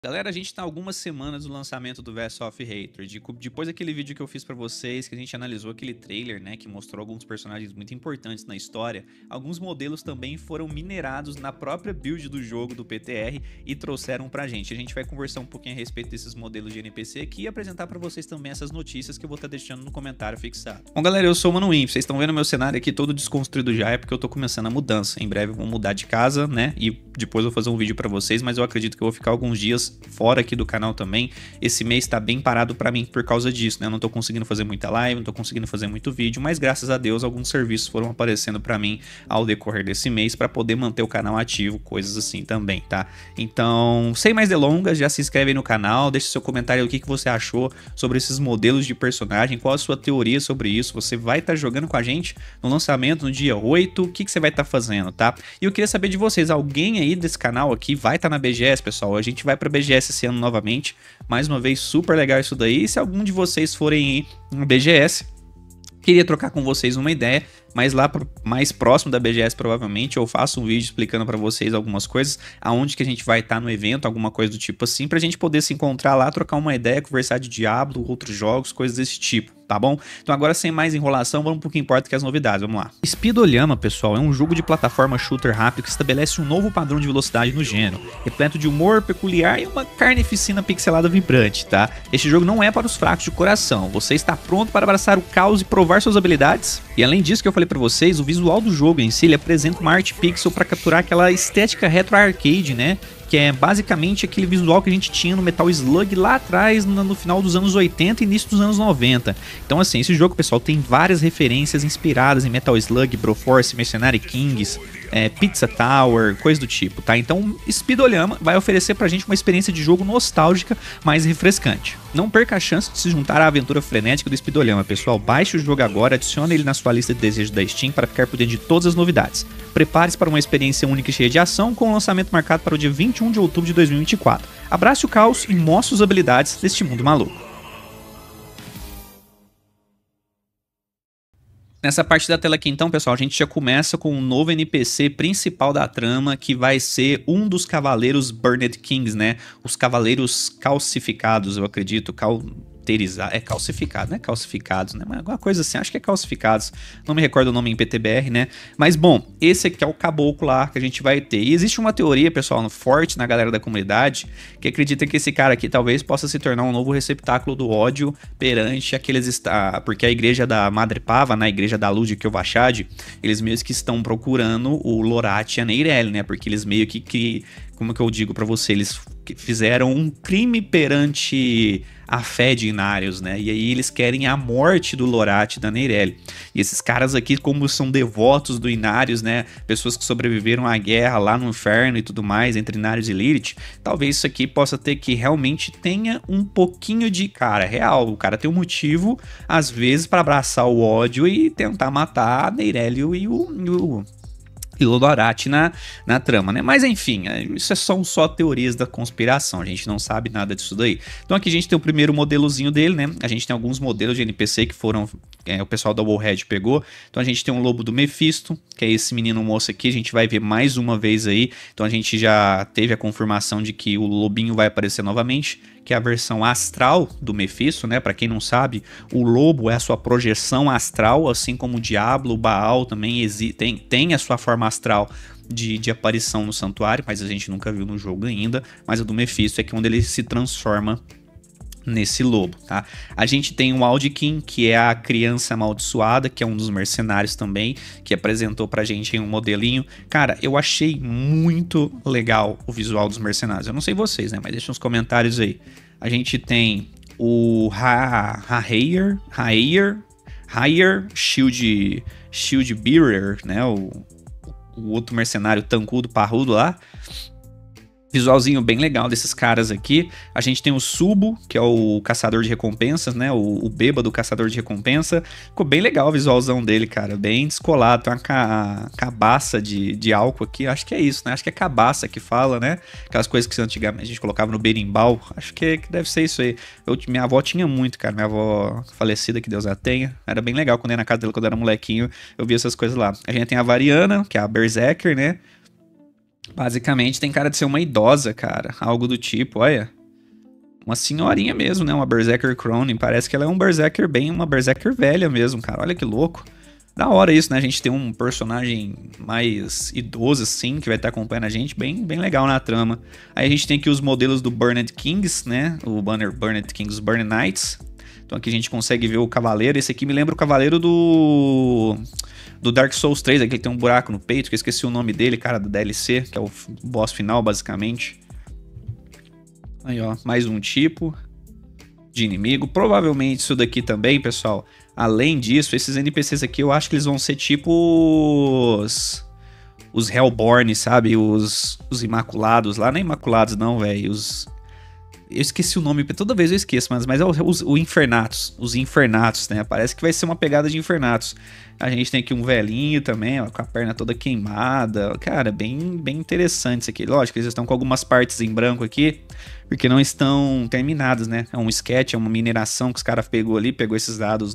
Galera, a gente tá algumas semanas do lançamento do Vast of Hatred. Depois daquele vídeo que eu fiz pra vocês, que a gente analisou aquele trailer, né, que mostrou alguns personagens muito importantes na história, alguns modelos também foram minerados na própria build do jogo do PTR e trouxeram pra gente. A gente vai conversar um pouquinho a respeito desses modelos de NPC aqui e apresentar pra vocês também essas notícias que eu vou estar deixando no comentário fixado. Bom, galera, eu sou o Mano Imp, vocês estão vendo meu cenário aqui todo desconstruído já, é porque eu tô começando a mudança. Em breve eu vou mudar de casa, né, e depois eu vou fazer um vídeo pra vocês, mas eu acredito que eu vou ficar alguns dias fora aqui do canal também. Esse mês tá bem parado pra mim por causa disso, né? Eu não tô conseguindo fazer muita live, não tô conseguindo fazer muito vídeo, mas graças a Deus alguns serviços foram aparecendo pra mim ao decorrer desse mês pra poder manter o canal ativo, coisas assim também, tá? Então, sem mais delongas, já se inscreve aí no canal, deixa seu comentário aí o que você achou sobre esses modelos de personagem, qual a sua teoria sobre isso, você vai estar jogando com a gente no lançamento no dia 8, o que você vai estar fazendo, tá? E eu queria saber de vocês, alguém aí desse canal aqui vai estar na BGS, pessoal? A gente vai pra BGS esse ano novamente, mais uma vez super legal isso daí. E se algum de vocês forem aí na BGS, queria trocar com vocês uma ideia, mas lá mais próximo da BGS provavelmente eu faço um vídeo explicando pra vocês algumas coisas, aonde que a gente vai estar no evento, alguma coisa do tipo assim, pra gente poder se encontrar lá, trocar uma ideia, conversar de Diablo, outros jogos, coisas desse tipo, tá bom? Então agora sem mais enrolação, vamos pro que importa, que é as novidades, vamos lá. Speed Llama, pessoal, é um jogo de plataforma shooter rápido que estabelece um novo padrão de velocidade no gênero, repleto de humor peculiar e uma carnificina pixelada vibrante, tá? Este jogo não é para os fracos de coração, você está pronto para abraçar o caos e provar suas habilidades? E além disso que eu falei pra vocês, o visual do jogo em si, ele apresenta uma arte pixel para capturar aquela estética retro arcade, né? Que é basicamente aquele visual que a gente tinha no Metal Slug lá atrás, no final dos anos 80 e início dos anos 90. Então assim, esse jogo, pessoal, tem várias referências inspiradas em Metal Slug, Broforce, Mercenary Kings, Pizza Tower, coisa do tipo, tá? Então Speed Llama vai oferecer pra gente uma experiência de jogo nostálgica, mais refrescante. Não perca a chance de se juntar à aventura frenética do Speed Llama, pessoal. Baixe o jogo agora, adicione ele na sua lista de desejos da Steam para ficar por dentro de todas as novidades. Prepare-se para uma experiência única e cheia de ação, com o lançamento marcado para o dia 21 de outubro de 2024. Abrace o caos e mostre suas habilidades deste mundo maluco. Nessa parte da tela aqui então, pessoal, a gente já começa com um novo NPC principal da trama, que vai ser um dos cavaleiros Burned Kings, né? Os cavaleiros calcificados, eu acredito, é calcificado, não é calcificados, né? Mas alguma coisa assim, acho que é calcificados. Não me recordo o nome em PTBR, né? Mas bom, esse aqui é o caboclo lá que a gente vai ter. E existe uma teoria, pessoal, forte na galera da comunidade, que acredita que esse cara aqui talvez possa se tornar um novo receptáculo do ódio perante aqueles... Porque a igreja da Madre Pava, na igreja da Luz de Kyovashad, eles meio que estão procurando o Lorath e a Neyrelle, né? Porque eles meio que como que eu digo pra você, eles fizeram um crime perante a fé de Inarius, né? E aí eles querem a morte do Lorath e da Neyrelle. E esses caras aqui, como são devotos do Inarius, né? Pessoas que sobreviveram à guerra lá no inferno e tudo mais, entre Inarius e Lilith, talvez isso aqui possa ter que realmente tenha um pouquinho de cara real. O cara tem um motivo, às vezes, para abraçar o ódio e tentar matar a Neyrelle e o Lorath na trama, né? Mas enfim, isso são só teorias da conspiração, a gente não sabe nada disso daí. Então aqui a gente tem o primeiro modelozinho dele, né? A gente tem alguns modelos de NPC que foram, o pessoal da Warhead pegou. Então a gente tem um lobo do Mephisto, que é esse menino moço aqui, a gente vai ver mais uma vez aí. Então a gente já teve a confirmação de que o lobinho vai aparecer novamente, que é a versão astral do Mephisto, né? Para quem não sabe, o lobo é a sua projeção astral, assim como o Diablo, o Baal também tem a sua forma astral de aparição no santuário, mas a gente nunca viu no jogo ainda. Mas a do Mephisto é que onde ele se transforma nesse lobo, tá? A gente tem o Aldikin, que é a criança amaldiçoada, que é um dos mercenários também, que apresentou pra gente em um modelinho. Cara, eu achei muito legal o visual dos mercenários. Eu não sei vocês, né? Mas deixa nos comentários aí. A gente tem o Higher Shield Bearer, né? O outro mercenário tancudo, parrudo lá. Visualzinho bem legal desses caras aqui. A gente tem o Subo, que é o caçador de recompensas, né? O bêbado caçador de recompensa. Ficou bem legal o visualzão dele, cara. Bem descolado. Tem uma cabaça de álcool aqui. Acho que é isso, né? Acho que é cabaça que fala, né? Aquelas coisas que antigamente a gente colocava no berimbau. Acho que deve ser isso aí. Minha avó tinha muito, cara. Minha avó falecida, que Deus a tenha. Era bem legal quando eu ia na casa dela, quando eu era molequinho. Eu via essas coisas lá. A gente tem a Variana, que é a Berserker, né? Basicamente tem cara de ser uma idosa, cara. Algo do tipo, olha. Uma senhorinha mesmo, né? Uma Berserker Cronin. Parece que ela é um Berserker uma Berserker velha mesmo, cara. Olha que louco. Da hora isso, né? A gente tem um personagem mais idoso, assim, que vai estar acompanhando a gente. Bem legal na trama. Aí a gente tem aqui os modelos do Burned Kings, né? O Burned Kings, os Burning Knights. Então aqui a gente consegue ver o cavaleiro. Esse aqui me lembra o cavaleiro do Dark Souls 3, aquele que tem um buraco no peito, que eu esqueci o nome dele, cara, do DLC, que é o boss final, basicamente. Aí, ó, mais um tipo de inimigo. Provavelmente isso daqui também, pessoal. Além disso, esses NPCs aqui, eu acho que eles vão ser tipo os Hellborn, sabe? Os Imaculados. Lá não é Imaculados não, velho. Eu esqueci o nome, toda vez eu esqueço, mas é o Infernatus. Os Infernatus, né? Parece que vai ser uma pegada de Infernatus. A gente tem aqui um velhinho também, ó, com a perna toda queimada. Cara, bem interessante isso aqui. Lógico, eles estão com algumas partes em branco aqui, porque não estão terminadas, né? É um sketch, é uma mineração que os caras pegou esses dados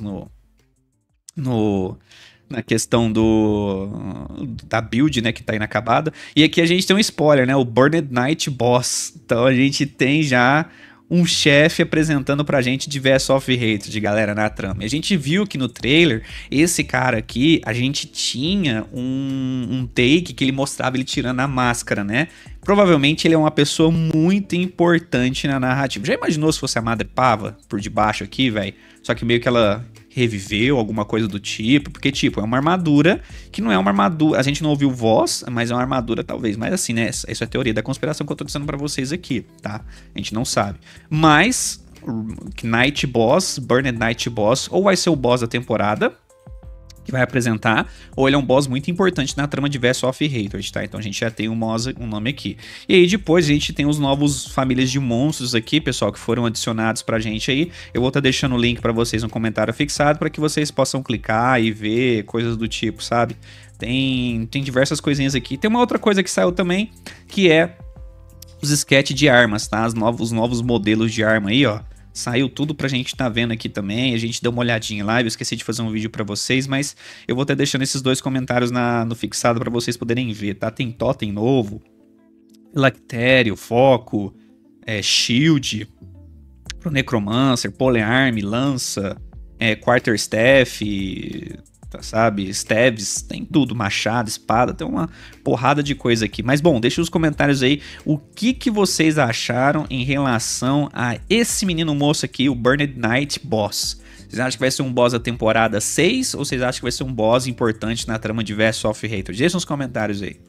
na questão da build, né, que tá inacabada. E aqui a gente tem um spoiler, né, o Burned Knight Boss. Então a gente tem já um chefe apresentando pra gente de Vessel of Hatred, galera, na trama. E a gente viu que no trailer, esse cara aqui, a gente tinha um take que ele mostrava ele tirando a máscara, né? Provavelmente ele é uma pessoa muito importante na narrativa. Já imaginou se fosse a Madre Pava por debaixo aqui, velho? Só que meio que ela reviveu, alguma coisa do tipo, porque, tipo, é uma armadura que não é uma armadura, a gente não ouviu voz, mas é uma armadura talvez, mas assim, né, isso é teoria da conspiração que eu tô dizendo pra vocês aqui, tá? A gente não sabe. Mas, Night Boss, Burned Night Boss, ou vai ser o boss da temporada, que vai apresentar, ou ele é um boss muito importante na trama de Vessel of Hatred, tá? Então a gente já tem um nome aqui. E aí depois a gente tem os novos famílias de monstros aqui, pessoal, que foram adicionados pra gente aí. Eu vou estar deixando o link pra vocês no comentário fixado, para que vocês possam clicar e ver coisas do tipo, sabe? Tem diversas coisinhas aqui. Tem uma outra coisa que saiu também, que é os sketch de armas, tá? Os novos modelos de arma aí, ó. Saiu tudo pra gente tá vendo aqui também, a gente deu uma olhadinha lá, eu esqueci de fazer um vídeo pra vocês, mas eu vou estar deixando esses dois comentários no fixado pra vocês poderem ver, tá? Tem totem novo, Lactério, Foco, Shield, pro Necromancer, Polearm, Lança, Quarterstaff, tá, sabe? Staves, tem tudo, machado, espada, tem uma porrada de coisa aqui. Mas bom, deixa nos comentários aí o que vocês acharam em relação a esse menino moço aqui, o Burned Knight Boss. Vocês acham que vai ser um boss da temporada 6 ou vocês acham que vai ser um boss importante na trama de Vessel of Hatred? Deixa nos comentários aí.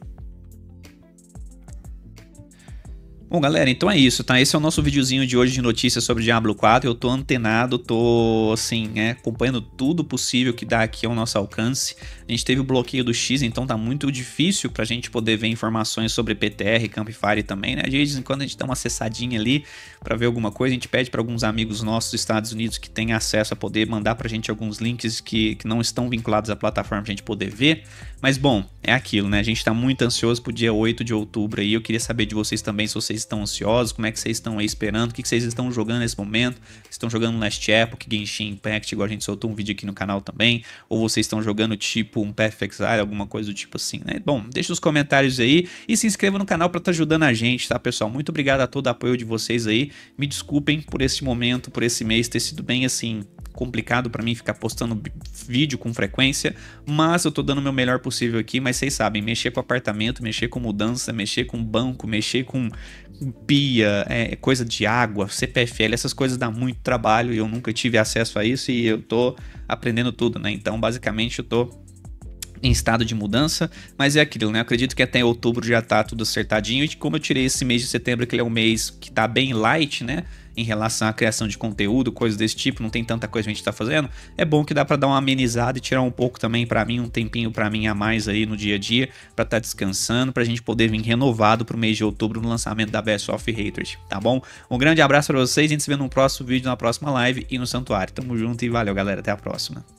Bom, galera, então é isso, tá? Esse é o nosso videozinho de hoje de notícias sobre Diablo 4. Eu tô antenado, tô, assim, acompanhando tudo possível que dá aqui ao nosso alcance. A gente teve o bloqueio do X, então tá muito difícil pra gente poder ver informações sobre PTR, Campfire também, né? De vez em quando a gente dá uma acessadinha ali pra ver alguma coisa. A gente pede pra alguns amigos nossos dos Estados Unidos que têm acesso a poder mandar pra gente alguns links que não estão vinculados à plataforma pra gente poder ver. Mas, bom, é aquilo, né? A gente tá muito ansioso pro dia 8 de outubro aí. Eu queria saber de vocês também se vocês estão ansiosos, como é que vocês estão aí esperando, o que vocês estão jogando nesse momento, estão jogando Last Epoch, Genshin Impact, igual a gente soltou um vídeo aqui no canal também, ou vocês estão jogando tipo um Path of Exile, alguma coisa do tipo assim, né? Bom, deixa nos comentários aí e se inscreva no canal pra estar ajudando a gente, tá, pessoal? Muito obrigado a todo o apoio de vocês aí, me desculpem por esse momento, por esse mês ter sido bem assim complicado pra mim ficar postando vídeo com frequência, mas eu tô dando o meu melhor possível aqui, mas vocês sabem, mexer com apartamento, mexer com mudança, mexer com banco, mexer com pia, coisa de água, CPFL, essas coisas dá muito trabalho e eu nunca tive acesso a isso e eu tô aprendendo tudo, né? Então, basicamente, eu tô em estado de mudança, mas é aquilo, né? Eu acredito que até outubro já tá tudo acertadinho e como eu tirei esse mês de setembro, que ele é um mês que tá bem light, né? Em relação à criação de conteúdo, coisas desse tipo, não tem tanta coisa que a gente tá fazendo, é bom que dá pra dar uma amenizada e tirar um pouco também pra mim, um tempinho pra mim a mais aí no dia a dia, pra tá descansando, pra gente poder vir renovado pro mês de outubro no lançamento da Vessel of Hatred, tá bom? Um grande abraço pra vocês, a gente se vê no próximo vídeo, na próxima live e no Santuário. Tamo junto e valeu, galera, até a próxima.